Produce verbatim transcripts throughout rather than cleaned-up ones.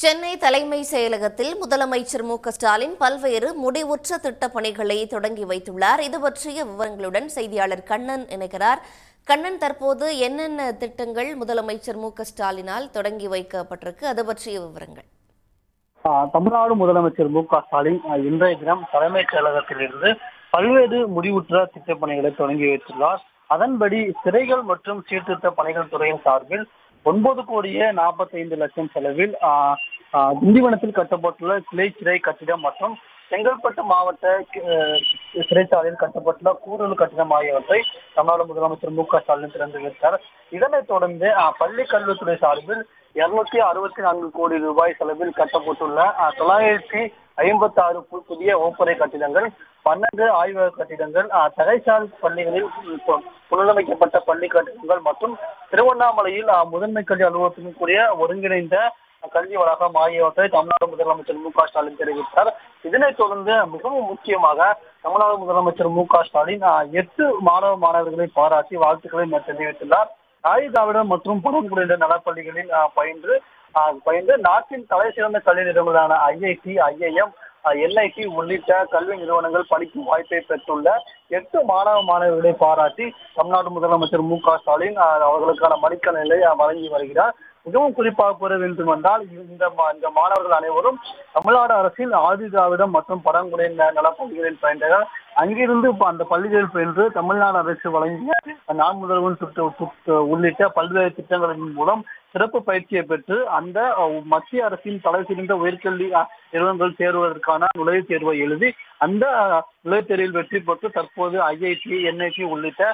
சென்னை தலைமை செயலகத்தில் முதலமைச்சர் மு க ஸ்டாலின் பல்வேறு முடிவுற்ற திட்டப் பணிகளை தொடங்கி வைத்துள்ளார். இது பற்றிய விவரங்களுடன் செய்தியாளர் கண்ணன் இணைக்கிறார். கண்ணன், தற்போது என்னென்ன திட்டங்கள் முதலமைச்சர் மு க ஸ்டாலினால் தொடங்கி வைக்கப்பட்டிருக்கு, அது பற்றிய விவரங்கள்? தமிழ்நாடு முதலமைச்சர் மு க ஸ்டாலின் இன்றைய தினம் தலைமைச் செயலகத்திலிருந்து பல்வேறு முடிவுற்ற திட்டப் பணிகளை தொடங்கி வைத்துள்ளார். அதன்படி சிறைகள் மற்றும் சீர்திருத்த பணிகள் துறையின் சார்பில் ஒன்பது கோடியே நாற்பத்தி ஐந்து லட்சம் செலவில் திண்டிவனத்தில் கட்டப்பட்டுள்ள கிளை சிறை கட்டிடம் மற்றும் செங்கல்பட்டு மாவட்ட சிறைச்சாலையில் கட்டப்பட்டுள்ள கூடுதல் கட்டிடம் ஆகியவற்றை தமிழ்நாடு முதலமைச்சர் மு க ஸ்டாலின் திறந்து வைத்தார். இதனைத் தொடர்ந்து பள்ளி கல்வித்துறை சார்பில் இருநூத்தி அறுபத்தி நான்கு கோடி ரூபாய் செலவில் கட்டப்பட்டுள்ள தொள்ளாயிரத்தி ஐம்பத்தி ஆறு புதிய வகுப்பறை கட்டிடங்கள், பன்னெண்டு ஆய்வக கட்டிடங்கள், தகைசால் பள்ளிகளில் புனரமைக்கப்பட்ட பள்ளி கட்டிடங்கள் மற்றும் திருவண்ணாமலையில் முதன்மை கல்வி அலுவலகத்துடன் கூடிய ஒருங்கிணைந்த கல்வி வளாகம் ஆகியவற்றை தமிழ்நாடு முதலமைச்சர் மு க ஸ்டாலின் தெரிவித்தார். இதனைத் தொடர்ந்து மிகவும் முக்கியமாக தமிழ்நாடு முதலமைச்சர் மு க ஸ்டாலின் எட்டு மாணவ மாணவர்களை பாராட்டி வாழ்த்துக்களை தெரிவித்துள்ளார். ஆயுதாவிடம் மற்றும் பழங்குடியினர் நலப்பள்ளிகளில் பயின்று பயின்று நாட்டின் தலை சிறந்த கல்வி நிறுவனங்களான I I T, I I M, N I T உள்ளிட்ட கல்வி நிறுவனங்கள் படிக்கும் வாய்ப்பை பெற்றுள்ள எட்டு மாணவ மாணவர்களை பாராட்டி தமிழ்நாடு முதலமைச்சர் மு க ஸ்டாலின் அவர்களுக்கான மடிக்கணிலை வழங்கி வருகிறார். மிகவும் குறிப்பாக கூற வேண்டும் என்றால், இந்த இந்த மாணவர்கள் அனைவரும் தமிழ்நாடு அரசின் ஆதி திராவிடம் மற்றும் பழங்குடியினர் நலப்பள்ளிகளில் பயின்றனர். அங்கிருந்து அந்த பள்ளிகளில் பயின்று தமிழ்நாடு அரசு வழங்கிய நான் முதல்வன் திட்ட உள்ளிட்ட பல்வேறு திட்டங்களின் மூலம் சிறப்பு பயிற்சியை பெற்று அந்த மத்திய அரசின் தலை சிறந்த உயர்கல்வி நிறுவனங்கள் சேருவதற்கான நுழைவுத் தேர்வை எழுதி அந்த நுழைவுத் தேர்வில் வெற்றி பெற்று தற்போது ஐ I D, N I T உள்ளிட்ட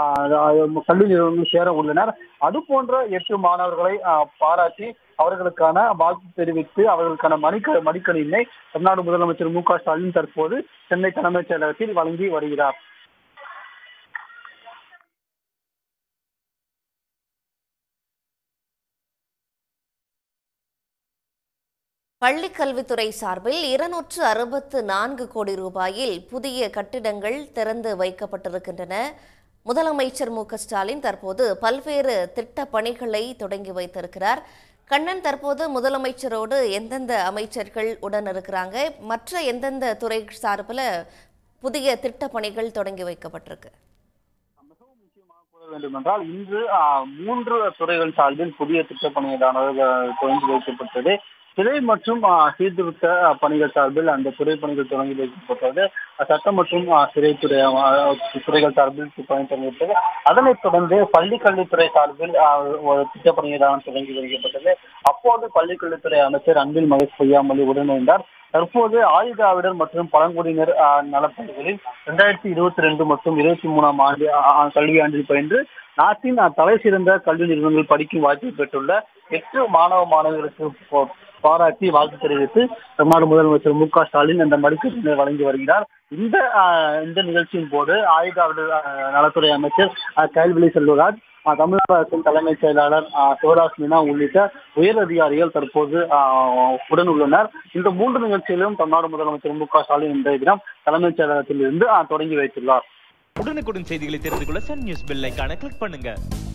கல்வி நிறுவனங்கள் சேர உள்ளனர். அது போன்ற எட்டு மாணவர்களை பாராட்டி அவர்களுக்கான வாழ்த்து தெரிவித்து அவர்களுக்கான மடிக்க மடிக்கணினை தமிழ்நாடு முதலமைச்சர் மு க ஸ்டாலின் தற்போது சென்னை தலைமைச் செயலகத்தில் வழங்கி வருகிறார். பள்ளிக் கல்வித்துறை சார்பில் இருநூற்று அறுபத்து நான்கு கோடி ரூபாயில் புதிய கட்டிடங்கள் திறந்து வைக்கப்பட்டிருக்கின்றன. முதலமைச்சர் மு க ஸ்டாலின் தற்போது பல்வேறு திட்ட பணிகளை தொடங்கி வைத்திருக்கிறார். கண்ணன், தற்போது முதலமைச்சரோடு எந்தெந்த அமைச்சர்கள் உடன் இருக்கிறாங்க, மற்ற எந்தெந்த துறை சார்பில் புதிய திட்ட பணிகள் தொடங்கி வைக்கப்பட்டிருக்கு? மிகவும் முக்கியமாக கூற வேண்டும் என்றால், இன்று மூன்று துறைகள் சார்பில் புதிய திட்ட பணிகளானது தொடங்கி வைக்கப்பட்டது. சிறை மற்றும் சீர்திருத்த பணிகள் சார்பில் அந்த துறை பணிகள் தொடங்கி வைக்கப்பட்டது. சட்டம் மற்றும் சிறைத்துறை துறைகள் சார்பில் பணி தொடங்கிவிட்டது. அதனைத் தொடர்ந்து பள்ளி கல்வித்துறை சார்பில் திட்ட பணிகளான தொடங்கி வைக்கப்பட்டது. அப்போது பள்ளி கல்வித்துறை அமைச்சர் அன்பில் மகேஷ் பொய்யாமொழி உடனிருந்தார். தற்போது ஆயுதாவிடர் மற்றும் பழங்குடியினர் நலப்பள்ளிகளில் இரண்டாயிரத்தி இருபத்தி ரெண்டு மற்றும் இருபத்தி மூணாம் ஆண்டு கல்வியாண்டில் பயின்று நாட்டின் தலை சிறந்த கல்வி நிறுவனங்கள் படிக்கும் வாய்ப்பை பெற்றுள்ள எட்டு மாணவ மாணவர்களுக்கு பாராட்டி வாழ்த்து தெரிவித்து தமிழ்நாடு முதலமைச்சர் மு க ஸ்டாலின் அந்த மடிக்கணினை வழங்கி வருகிறார். இந்த இந்த நிகழ்ச்சியின் போது ஆயுதாவிடர் நலத்துறை அமைச்சர் கைல்விழி செல்வராஜ், தமிழ்நாடு அரசின் தலைமைச் செயலாளர் சிவராஜ் மீனா உள்ளிட்ட உயர் அதிகாரிகள் தற்போது உடன் உள்ளனர். இந்த மூன்று நிகழ்ச்சியிலும் தமிழ்நாடு முதலமைச்சர் மு க ஸ்டாலின் இன்றைய தினம் தலைமைச் செயலகத்தில் இருந்து தொடங்கி வைத்துள்ளார். உடனுக்குடன் செய்திகளை தெரிந்து கொள்ள சன் நியூஸ் பெல் ஐகானை கிளிக் பண்ணுங்க.